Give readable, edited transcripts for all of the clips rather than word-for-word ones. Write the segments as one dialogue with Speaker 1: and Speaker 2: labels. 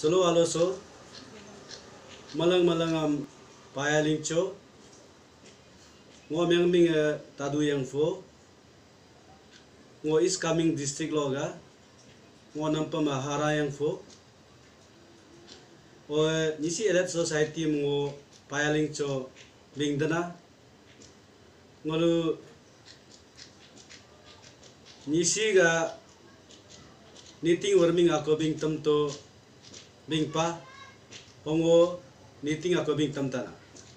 Speaker 1: solo aloso malang payaling cho ngo meng ming tadu yang fo ngo is coming district loga ngo nampa mahara yang fo o nisi elet society ngo payaling cho bingdana ngolu nisi ga niting warming ako bing tam to bing pa pongo niting ako bing tam tana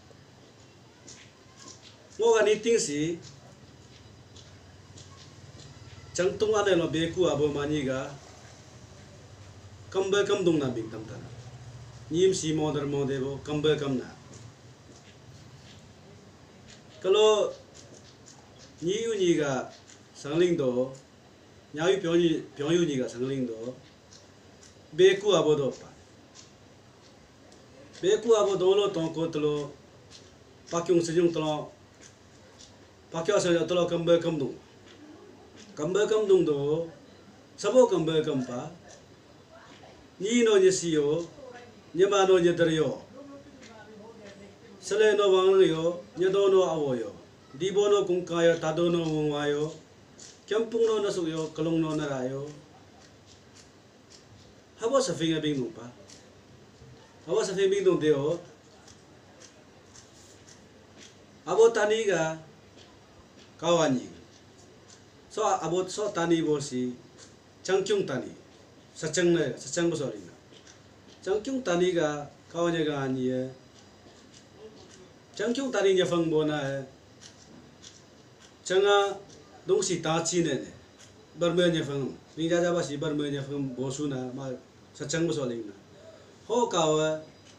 Speaker 1: ngo ga niting si changtung ane lo beku abo mani ga kamba kam dung na bing tam tana nim si modar modebo kamba kam na kalau niu ni ga sangling do nyai pyongyu ni ga sangling do beku abo do pa beku abo do lo tong ko tlo pakyung sejung tlo pakyo sa tlo kamba kam dung do sabo kamba kam pa ni no ni siyo nyama no ni daryo sele no wang yo nyedo no awoyo dibo no kungkayo tado no wungwayo kampung no nasuyo kalong no narayo habo sa finga bing nung pa habo sa finga bing nung deo abo tani ga kawani so abo so tani bo si changkyung tani sachang bo sorry na changkyung tani ga kawani ga ani ye changkyung tani nya phang bo na changa dong si ta chi ne barme nya phang ning ja ba si barme nya phang bo su na ma sachang bo sorry na ho kawa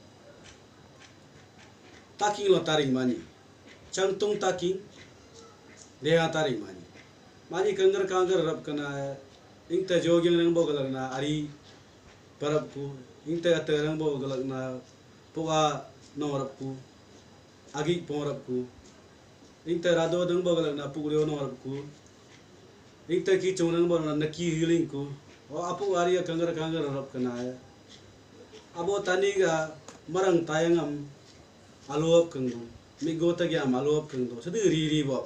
Speaker 1: taking lo taring mani changtung taking leha taring mani kangar rap kana ingta jogyang nang bo galag na ari parab ku ingta aterang bo galag na puga no rap ku agi porap ku ingta rado dang bo galag na pugrio no rap ku ingta ki chonang bo na naki healing ku o apu ari kangar rap kana abo tani ga marang tayangam aluap kangdo migota gyam aluap kangdo sadu ri bo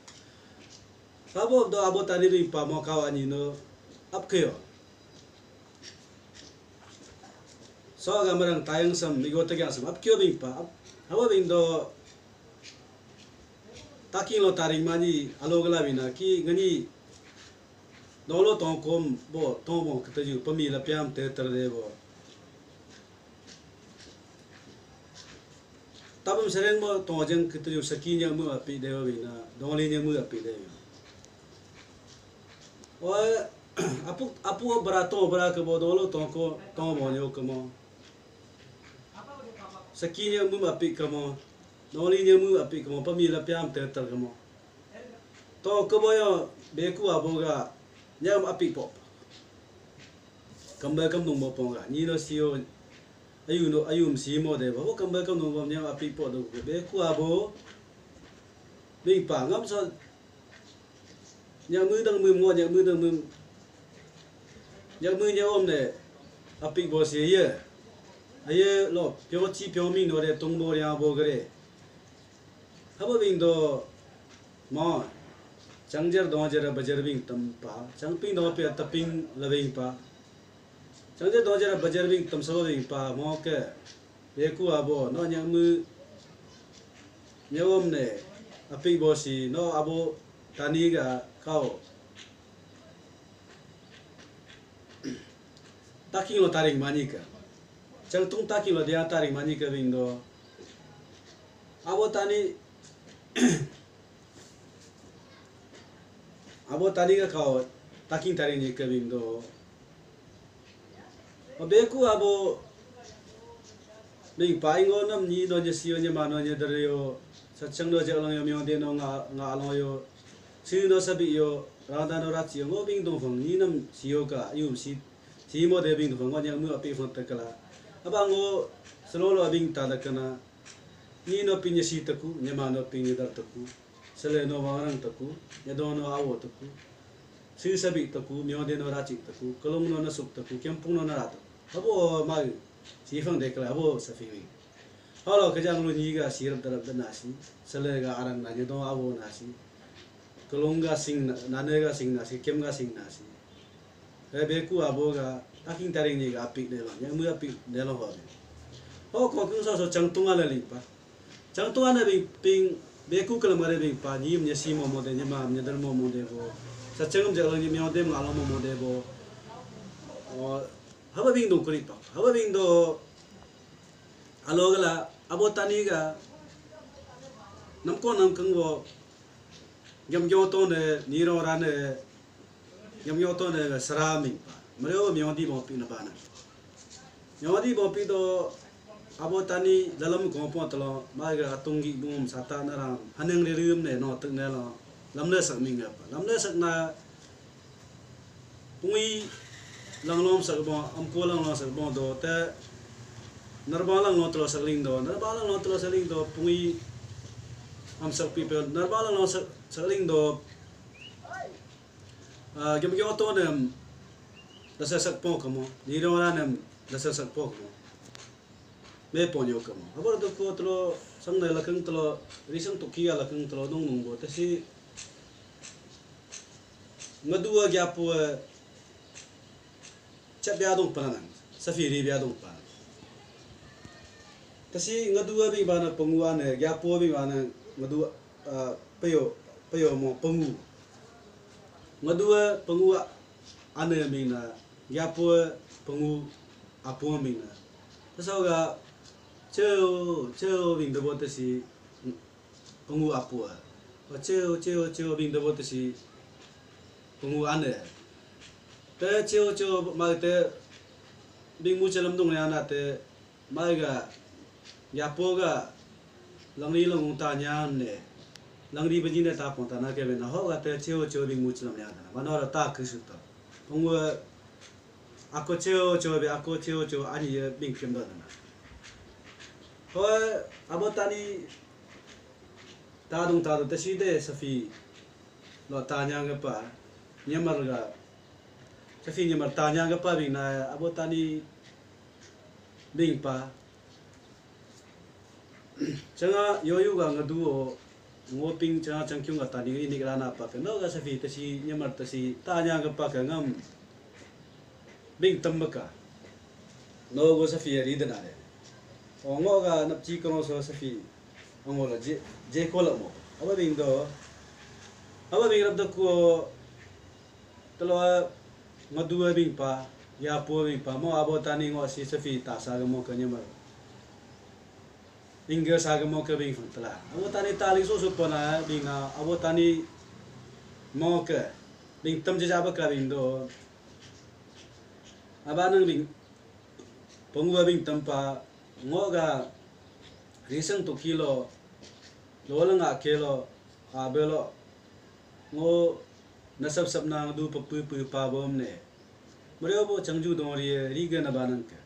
Speaker 1: sabo do abo tani ri pa mo kawani no apkeyo so ga marang tayang sam migota gyam sam apkeyo bing pa abo bing do taking lo taring mani alogala bina ki ngani dolo tongkom bo tongbo ktaju pami la pyam te tarde bo tabam sereng mo tongjang ktaju sakinya mu api dewa bina dongolinya mu api dewa o apu barato baraka bo dolo tongko tongbo nyo kamo sakinya mu api kamo dongolinya mu api kamo pami la pyam te tar kamo to kaboyo beku aboga nyam api pop kamba kam nung mo ponga ni no sio ayum si mo de bo kamba kam nung mo nyam api pop do beku abo bing pa ngam so nyam dang mu mo nyam dang mu nyam ne api bo si ye aye lo pyo chi pyo mi no de tong bo ya bo gre habo bing do mo changjar dojer bajar bing tam pa changping do pe taping laving pa changjar dojer bajar bing tam so bing pa mo ke beku abo no nyawom ne api bosi no abo tani ga kau taking lo taring mani ka changtung taking lo dia taring mani ka bing do abo tani abo tani ga kau taking taring ni ka bing do beku abo bing paingo nam ni do je sio je mano je dario sachang do je long yo myo de no nga long yo si no sabi yo rada no rat si ngo bing dong phang ni nam sio ka yum si mo de bing phang ngo nyang mu api phang takala aba ngo selo lo bing ta da kana ni no pinya si taku nyama no pinya dar taku sele no warang taku nyado no awo taku si sabi taku myo de no rat taku kolong no na suk taku kempung no na rat abo mai si phang de kala abo sa fi halo ka jang lu ni ga sirap darab da nasi sele ga arang na do abo nasi kolonga sing na ne ga sing nasi kem ga sing nasi be ku abo ga aking taring ni ga apik de lo yang mu apik de lo ho ko kung so chang tunga la li pa chang tunga na ping be ku kala mare be pa ni mnya si mo mo de ma mnya dar mo mo de bo sa chang ja lo ni myo de ma lo mo mo de bo haba bing do kuri pa haba bing do alo gala abo tani ga nam ko nam kang bo yam yo to ne ni ro ra ne yam yo to ne sara mi pa mreo myo di bo pi na ba na myo di bo pi do abo tani dalam ko po to lo ma ga tung gi bum sata na ram haneng le rim ne no tuk ne lo lam ne sak mi ga pa lam ne sak na pui lang lom sak bo am ko lang lo sak bo do te narba lang lo tro sak ling do narba lang lo tro sak ling do pui am sak people narba lang lo sak ling do gem gem to ne da sak po ko mo ni ro ra ne da sak po ko me ponyo kamo abor do ko tlo sang na lakang tlo risang tukia lakang tlo nong nong bo tasi ngadua gya po chat bya dong panan safiri bya dong pa tasi ngadua bi bana pengua ne gya po bi bana ngadua peyo mo pengu ngadua pengua ane mina gya po pengu apo mina taso ga Ceo bing de bote si pengu apa? Ceo bing de bote si pengu ane. Te ceo mai te bing mu celam dong ya na te mai ga ya po ga langri long ta nya ne langri bajin ne ta pon ta na ke be na ho ga te ceo bing mu celam ya na ba no ra ta ku su ta pengu ako ceo be ako ceo ani ye bing kem da na Hoi abo tani tadung tasi de safi lo tanya ngapa nyamar ga safi nyamar tanya ngapa bing na abo tani bing pa changa yoyu ga ngadu o ngoping changa changkyung ga tani ni grana pa ka no ga safi tasi nyamar tasi tanya ngapa ka ngam bing tambaka no go safi ri dana re ongo ga napchi kono so safi ongo la je ko la mo aba bing rab da ko talo ngadu bing pa ya po bing pa mo abo tani ngo si safi ta sa ga mo ka nyamar inga sa ga mo ka bing fun tala abo tani tali so pa na bing na abo tani mo ka bing tam ja ba ka bing do aba nang bing pengua bing tampa ngoga risang to kilo lo nga kilo abelo ngo nasab sab na du pa pu pa bom ne mreo bo changju do ri ga na banang ka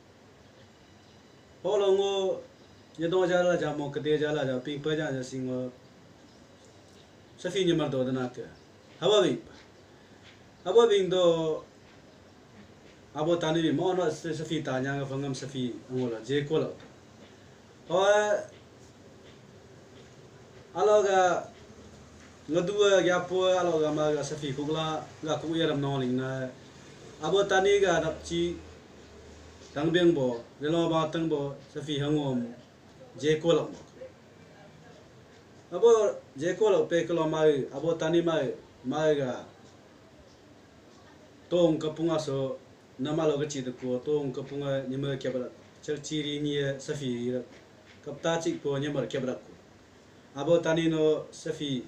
Speaker 1: holo ngo ye do ja la ja mo ka de ja la ja pi pa ja singo safi ni mar do na ka haba bing do abo tani bi mo no safi ta nya ga fangam safi ngola je ko la hoi aloga ngadua gya po aloga ma ga safi kugla ga ku yaram no ling na abo tani ga napchi tang beng bo lelo ba tang bo safi hangom je ko la abo je ko la pe ko mai abo tani mai ga tong kapunga so namalo ga chi de ko tong kapunga nyama kebra chiri ni safi kapta chi ko nyamar kebra ko abo tani no safi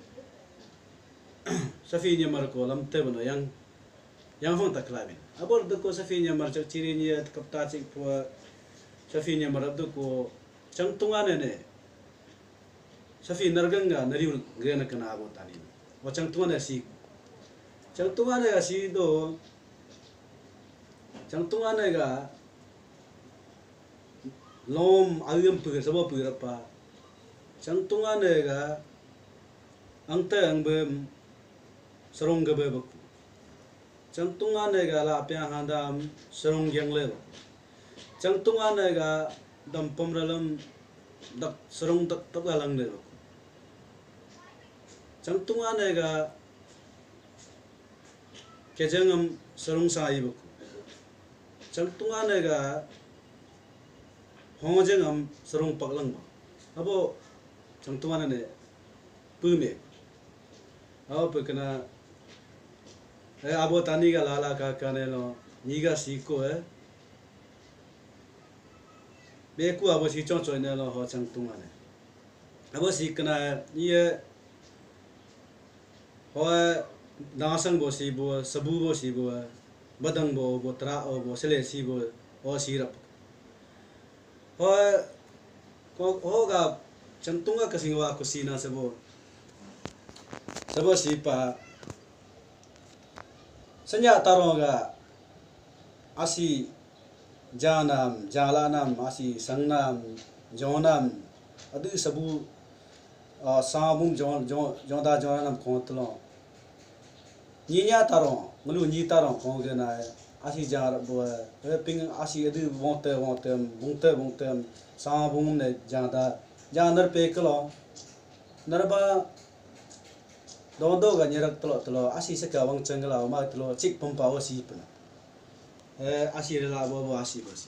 Speaker 1: nyamar ko lam te bono yang hong ta klabin abo de ko safi nyamar chiri ni kapta chi ko safi nyamar de ko chang tunga ne safi narganga nari gena kana abo tani o chang tunga ne si do chang tunga ne ga lom ayam pu sabo pu ra pa chang tunga ne ga angte angbem sarong ga be bak chang tunga ne ga la pya handam sarong gyang le chang tunga na ga dam pom ralam dak serong tak tak galang ne chang tunga na ga kejangam serong sai bu chang tunga na ga hongajangam serong paklang ba abo chang tunga na ne pume abo pekana abo tani ga lala ka kanelo niga siko beku abo si chong choi ne lo ho chang tunga ne abo si kana ye ho dasang bo si bo sabu bo si bo badang bo tra o bo sele si bo o si rap ho ga chang tunga ka singwa ko si na sabo si pa sanya taronga asi janam jalanam asi sangnam jonam adu sabu samum jonda jonam kontlo ninya taron nglu ni taron kongena asi jar bo ping asi adu wonte bungte samum ne janda janar peklo narba dondo ga nyerak tlo asi sekawang cengla ma tlo cik pompawa si pena asi rela bo asi basi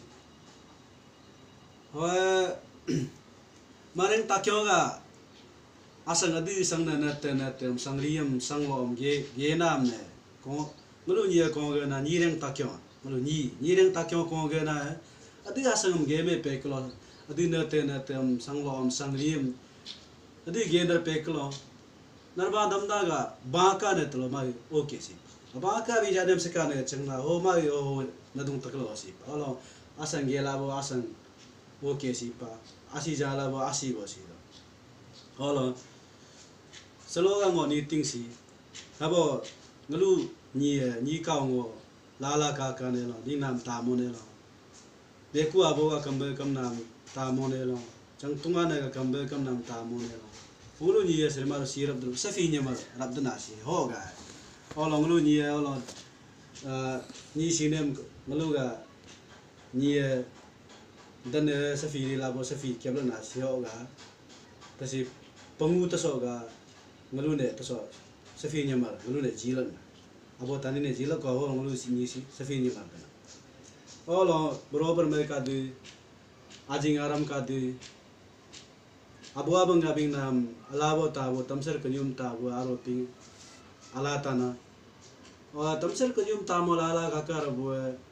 Speaker 1: mareng takyo ga asang adu sang na tem sang liam sang lom ge nam ne ko ngulu ni ko ga na ni reng takyo ngulu ni reng takyo ko ga na adu asang ge me pe klo adu na tem sang lom sang liam adu ge dar pe klo narba damda ga baka ne tlo mai okay si baka bi jadem sekane chengna ho mai o nadung taklo si alo asang gela bo asang okay si pa asi jala bo asi bo si alo selo ga ngoni ting si abo nglu ni ka ngo lala ka ne lo ni nam ta mo ne lo beku abo ga kambe kam nam ta mo ne lo chang tunga ne ga kambe kam nam ta mo ne lo ulu ni ya serma sirap dulu safinya mal rab nasi hoga olong lu ni ya olong ni sinem malu ga ni dan safi labo safi kebla nasi hoga tasi pengu taso ga malu ne taso safinya mal malu ne jilan abo tani ne jilan ko olong lu sini si safinya mal olong berober mereka du ajing aram ka du abu abang gabing nam alabo tabo tamser kenyum tabo aroping alatana tamser kenyum tamo lala kakar bu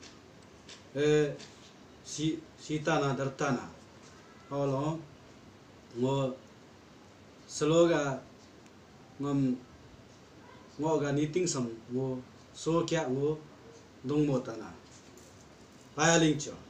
Speaker 1: sitana dartana olo ngo sloga ngam ngoga niting sam ngo so kya ngo dongmo tana payaling cho